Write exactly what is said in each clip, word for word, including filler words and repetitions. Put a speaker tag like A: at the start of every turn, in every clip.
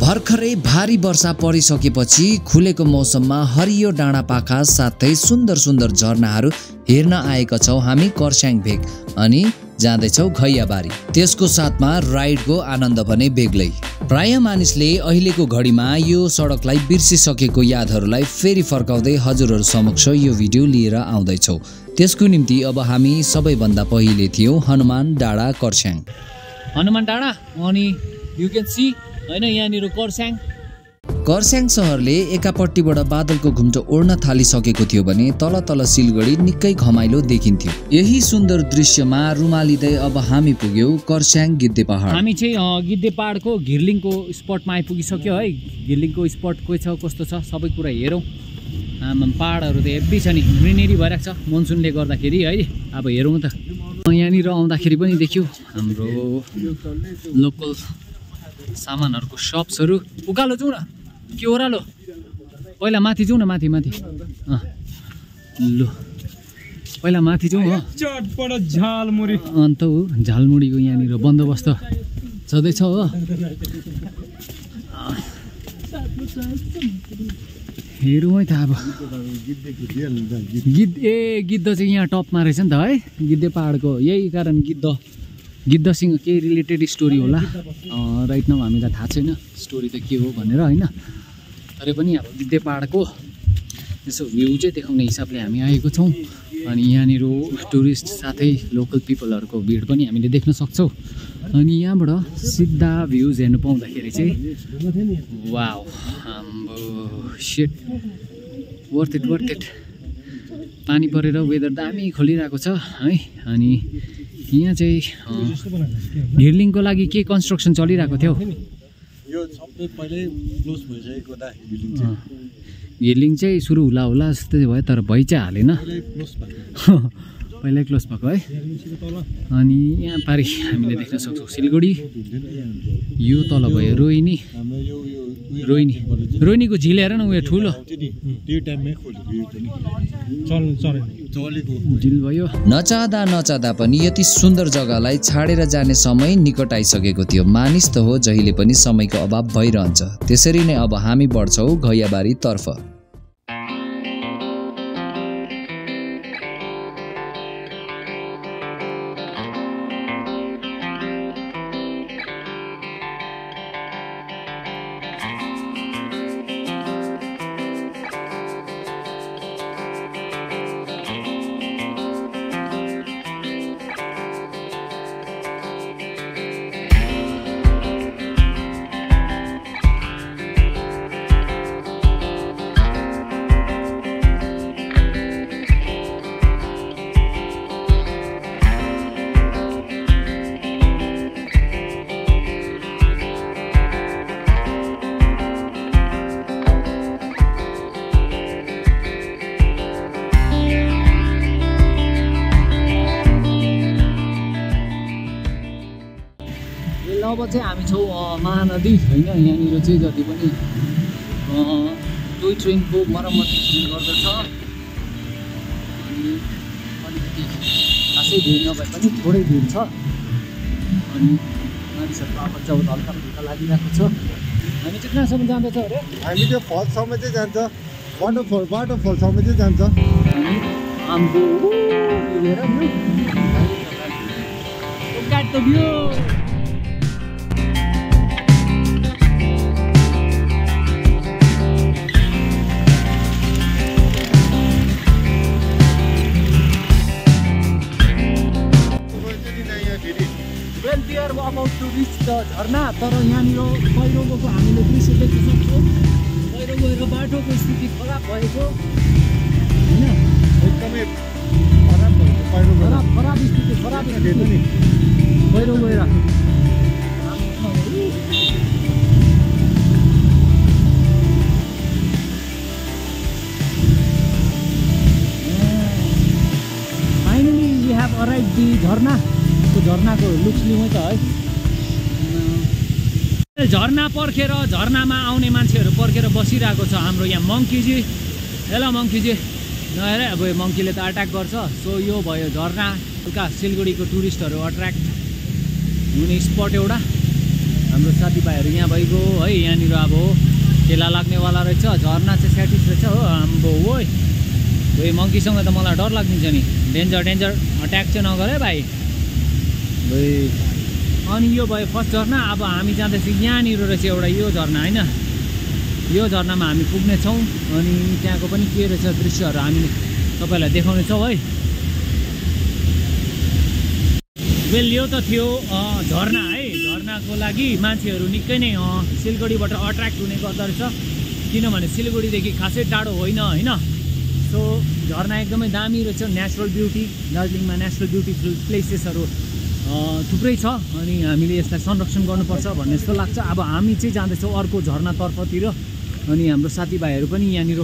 A: भर्खरै भारी वर्षा परिसकेपछि खुलेको मौसममा हरियो डाँडा पाखा साथै सुन्दर सुन्दर झरनाहरू हेर्न आएका छौँ हामी कर्स्याङ भेग अनि जाँदैछौँ घैयाबारी। त्यसको साथमा राइडको आनन्द भने बेग्लै। प्राय मानिसले अहिलेको घडीमा यो सडकलाई बिर्सिसकेको यादहरूलाई फेरि फर्काउँदै हजुरहरू समक्ष यो भिडियो लिएर आउँदैछौँ। त्यसको निम्ति अब हामी सबैभन्दा पहिले थियौँ हनुमान डाँडा कर्स्याङ।
B: हनुमान डाँडा अनि यु क्यान सी हैन यहाँनिर कर्स्याङ
A: कर्स्याङ सहरले एकापट्टिबाट बादलको घुम्टो ओड्न थालिसकेको थियो भने तल तल सिलगढी निकै घमाइलो देखिन्थ्यो। यही सुन्दर दृश्यमा रुमालिँदै अब हामी पुग्यौँ कर्स्याङ गिद्धे पहाड।
B: हामी चाहिँ गिद्धे पहाडको घिर्लिङको स्पटमा आइपुगिसक्यो है। घिर्लिङको स्पट के छ कस्तो छ सबै कुरा हेरौँ। आमा पहाडहरू त हेब्बी छ नि, ग्रिनेरी भइरहेको छ मनसुनले गर्दाखेरि है। अब हेरौँ त यहाँनिर आउँदाखेरि पनि देखियो हाम्रो लोकल सामानहरूको सप्सहरू। उकालो जाउँ न के ओह्रालो, पहिला माथि जाउँ न, माथि माथि लु पहिला माथि जाउँ हो।
C: चटपट झालमुरी
B: अन्त हो झालमुरीको यहाँनिर बन्दोबस्त छँदैछ हो। हेरौँ है त अब गिद्ध ए गिद्ध चाहिँ यहाँ टपमा रहेछ नि त है। गिद्धे पहाडको यही कारण गिद्ध गिद्धसँग केही रिलेटेड स्टोरी होला। राइट नाउ हामीलाई थाहा छैन स्टोरी त के हो भनेर होइन। तरै पनि अब गिद्धे पहाडको यसो भ्यू चाहिँ देखाउने हिसाबले हामी आएको छौँ। अनि यहाँनिर टुरिस्ट साथै लोकल पिपलहरूको भिड पनि हामीले देख्न सक्छौँ। अनि यहाँबाट सिधा भ्युज हेर्नु पाउँदाखेरि चाहिँ वाउ आम्बो shit worth it worth it. पानी परेर वेदर दामी खोलिरहेको छ है। अनि यहाँ चाहिँ घिर्लिङको लागि के कन्स्ट्रक्सन चलिरहेको थियो।
C: यो सबै पहिल्यै क्लोज भइसकेको दा घिर्लिङ चाहिँ।
B: घिर्लिङ चाहिँ सुरु होला होला जस्तै भयो तर भइ चाहिँ हालेन, पहिल्यै क्लोज भएको है। अनि यहाँ पारि हामीले देख्न सक्छौँ सिलगढी, यो तल भयो रोहिनी। रोहिनी रोहिनीको झिल हेर न उयो ठुलो झिल भयो।
A: नचाहँदा नचाहँदा पनि यति सुन्दर जग्गालाई छाडेर जाने समय निकट आइसकेको थियो। मानिस त हो जहिले पनि समयको अभाव भइरहन्छ। त्यसरी नै अब हामी बढ्छौँ घैयाबारी तर्फ।
B: अब चाहिँ हामी छौँ महानदी होइन। यहाँनिर चाहिँ जति पनि टोय ट्रेनको मर्मत गर्दछ। अनि अलिकति खासै भिड नभए पनि थोरै भिड छ। अनि मानिसहरूको आवाज चाहिँ हल्का फुल्का लागिरहेको छ। हामी चाहिँ कहाँसम्म जाँदैछ अरे?
C: हामी त्यो फलसम्म चाहिँ जान्छ, वाटरफल वाटरफलसम्म चाहिँ जान्छ।
B: अनि हाम्रो हेर त view about to reach the झरना। तर यहाँनिर पहिरो गएको हामीले दृश्य देख्न सक्छौँ। पहिरो गएर बाटोको स्थिति खराब भएको होइन,
C: एकदमै खराब भएको पहिरो
B: खराब खराब स्थिति खराब स्थिति नि पहिरो गएर। Finally we have arrive the झरना। त्यो झरनाको लुक्स लिउँ है त है। झरना पर्खेर झरनामा आउने मान्छेहरू पर्खेर बसिरहेको छ हाम्रो यहाँ मङ्कीजी। हेलो मङ्कीजी नहेर अब मङ्कीले त अट्याक गर्छ। सो यो भयो झरना। उता सिलगढीको टुरिस्टहरू अट्र्याक्ट हुने स्पट एउटा। हाम्रो साथीभाइहरू यहाँ भइगयो है। यहाँनिर अब खेला लाग्नेवाला रहेछ, झर्ना चाहिँ स्याटिस रहेछ हो। आम्बो ओइ ओइ मङ्कीसँग त मलाई डर लाग्दिन्छ नि, डेन्जर डेन्जर अट्याक चाहिँ नगर है भाइ। ओइ अनि यो भयो फर्स्ट झर्ना। अब हामी जाँदैछौँ यहाँनिर रहेछ एउटा यो झर्ना होइन, यो झर्नामा हामी पुग्नेछौँ। अनि त्यहाँको पनि के रहेछ दृश्यहरू हामीले तपाईँलाई देखाउनेछौँ है। वेल यो त थियो झर्ना है। झर्नाको लागि मान्छेहरू निकै नै सिलगढीबाट अट्र्याक्ट हुने गर्दो रहेछ, किनभने सिलगढीदेखि खासै टाढो होइन होइन। सो झर्ना एकदमै दामी रहेछ, नेचुरल ब्युटी। दार्जिलिङमा नेचुरल ब्युटिफुल प्लेसेसहरू थुप्रै छ अनि हामीले यसलाई संरक्षण गर्नुपर्छ भन्ने जस्तो लाग्छ। अब हामी चाहिँ जाँदैछौँ अर्को झर्नातर्फतिर अनि हाम्रो साथीभाइहरू पनि यहाँनिर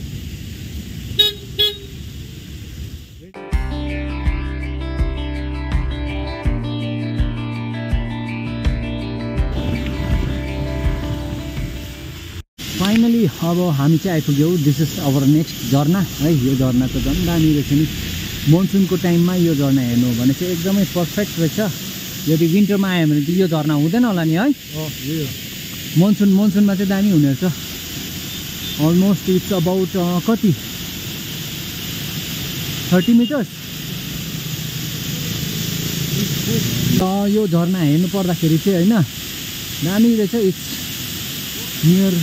B: फाइनली अब हामी चाहिँ आइपुग्यौँ। दिस इज अवर नेक्स्ट झर्ना है। यो झर्ना त झन् दामी रहेछ नि। मनसुनको टाइममा यो झर्ना हेर्नु हो भने चाहिँ एकदमै पर्फेक्ट रहेछ। यदि विन्टरमा आयो भने त यो झर्ना हुँदैन होला नि है। मनसुन मनसुनमा चाहिँ दामी हुने रहेछ। अलमोस्ट इट्स अबाउट कति थर्टी मिटर्स। यो झर्ना हेर्नु पर्दाखेरि चाहिँ होइन दामी रहेछ। इट्स नियर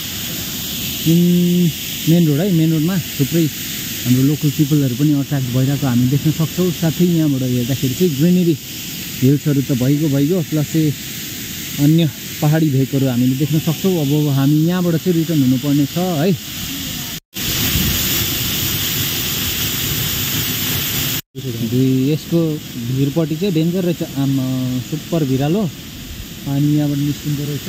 B: मेन रोड है। मेन रोडमा थुप्रै हाम्रो लोकल पिपलहरू पनि अट्र्याक्ट भइरहेको हामी देख्न सक्छौँ। साथै यहाँबाट हेर्दाखेरि चाहिँ ग्रिनेरी हिल्सहरू त भइगयो भइगयो प्लस चाहिँ अन्य पहाडी भेकहरू हामीले देख्न सक्छौँ। अब हामी यहाँबाट चाहिँ रिटर्न हुनुपर्ने छ है। यसको भिरपट्टि चाहिँ डेन्जर रहेछ, आमा सुपर भिरालो। अनि यहाँबाट निस्किँदो रहेछ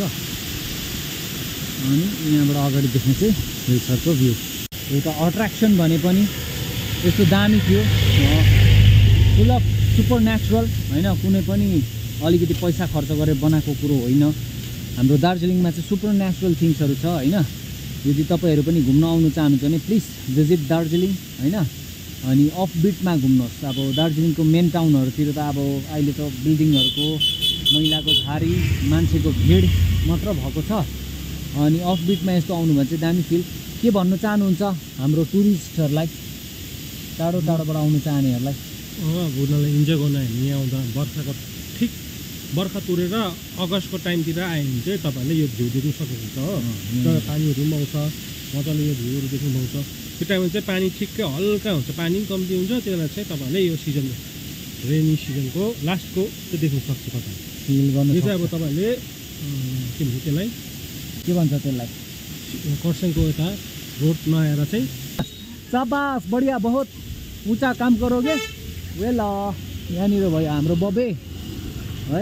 B: अनि यहाँबाट अगाडि देख्ने चाहिँ हिल्सहरूको भ्यू। एउटा अट्र्याक्सन भने पनि यस्तो दामी थियो, फुल अफ सुपर नेचुरल होइन। कुनै पनि अलिकति पैसा खर्च गरेर बनाएको कुरो होइन। हाम्रो दार्जिलिङमा चाहिँ सुपर नेचुरल थिङ्सहरू छ होइन। यदि तपाईँहरू पनि घुम्न आउनु चाहनुहुन्छ भने प्लिज भिजिट दार्जिलिङ होइन। अनि अफ बिटमा घुम्नुहोस्। अब दार्जिलिङको मेन टाउनहरूतिर त अब अहिले त बिल्डिङहरूको मैलाको झारी मान्छेको भिड मात्र भएको छ। अनि अफ बिटमा यस्तो आउनु भने चाहिँ दामी फिल। के भन्न चाहनुहुन्छ हाम्रो टुरिस्टहरूलाई, टाढो टाढोबाट आउनु चाहनेहरूलाई?
D: घुम्नलाई इन्जोय गर्न हामी यहाँ आउँदा वर्षाको ठिक बर्खा तुरेर अगस्तको टाइमतिर आयो भने चाहिँ तपाईँहरूले यो भ्यू देख्नु सक्नुहुन्छ हो। तर पानीहरू पनि आउँछ, मजाले यो भ्यूहरू देख्नु पाउँछ। त्यो टाइममा चाहिँ पानी ठिक्कै हल्का हुन्छ, पानी पनि कम्ती हुन्छ। त्यही भएर चाहिँ तपाईँहरूले यो सिजन रेनी सिजनको लास्टको चाहिँ देख्नु सक्छ तपाईँ
B: फिल गर्नु।
D: यो चाहिँ अब तपाईँहरूले के भन्छ त्यसलाई
B: के भन्छ त्यसलाई
D: खरसाङको यता रोड नआएर चाहिँ
B: शाबास बढिया बहुत ऊँचा काम गरोगे। वेल यहाँनिर भयो हाम्रो बबे है।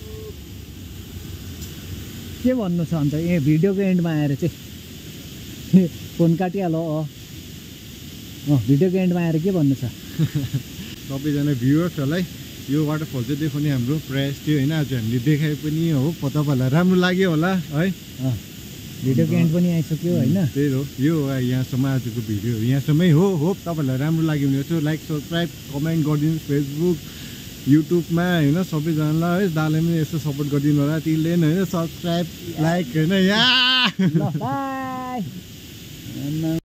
B: के भन्नु छ अन्त ए भिडियोको एन्डमा आएर चाहिँ फोन काटिहालो। अँ भिडियोको एन्डमा आएर के भन्नु छ
C: सबैजना भ्युवर्सहरूलाई? यो वाटरफल चाहिँ देखाउने हाम्रो प्रयास थियो होइन। आज हामीले देखाए पनि हो, तपाईँहरूलाई राम्रो लाग्यो होला है।
B: भिडियोको एन्ड पनि आइसक्यो होइन।
C: त्यही हो, यो यहाँसम्म आजको भिडियो यहाँसम्मै हो। होप तपाईँहरूलाई राम्रो लाग्यो भने चाहिँ लाइक सब्सक्राइब कमेन्ट गरिदिनु फेसबुक युट्युबमा होइन। सबैजनालाई है दाले पनि यसो सपोर्ट गरिदिनु होला। तिनले होइन सब्सक्राइब लाइक होइन यहाँ।